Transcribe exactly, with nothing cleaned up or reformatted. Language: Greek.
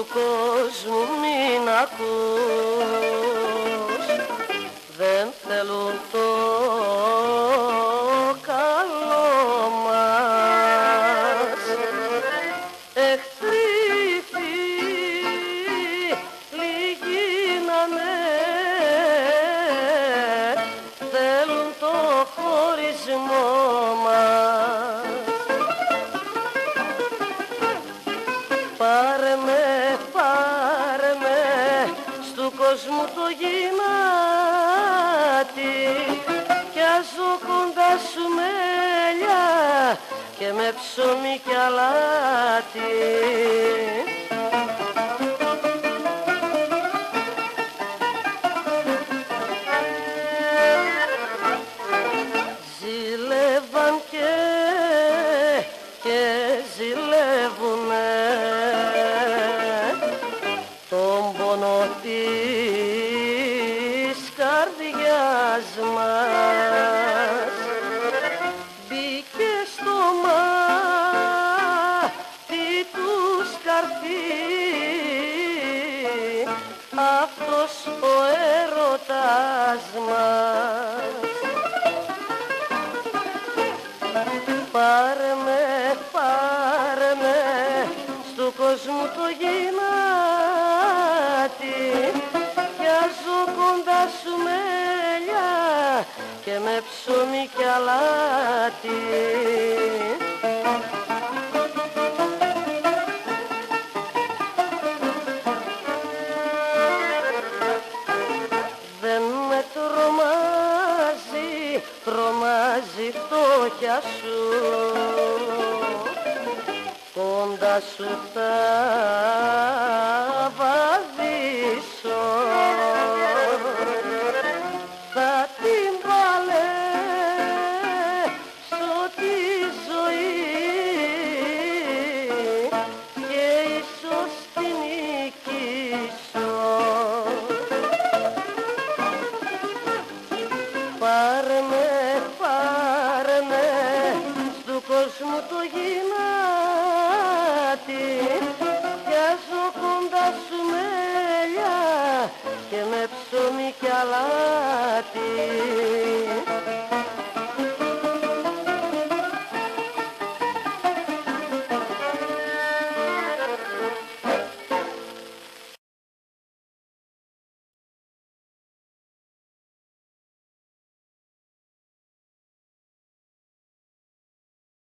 του κόσμου μην ακούς, δεν θέλουν το καλό μας. Εχθροί λίγοι να'ναι, θέλουν το χωρισμό μας. Πάρε με, πάρε με στου κόσμου το γυνάτι, κι ας ζω κοντά σου μέλια και με ψωμί κι αλάτι. Ζηλεύαν και, και ζηλεύουνε τον πόνο της καρδιάς μας. Μπήκε στο μάτι τους καρφί αυτός ο έρωτας μας. Πάρε με, πάρε με στου κόσμου το γυνάτι, κι ας ζω κοντά σου μέλια και με ψωμί κι αλάτι. Δεν με τρομάζει, τρομάζει φτώχεια σου, κοντά σου θα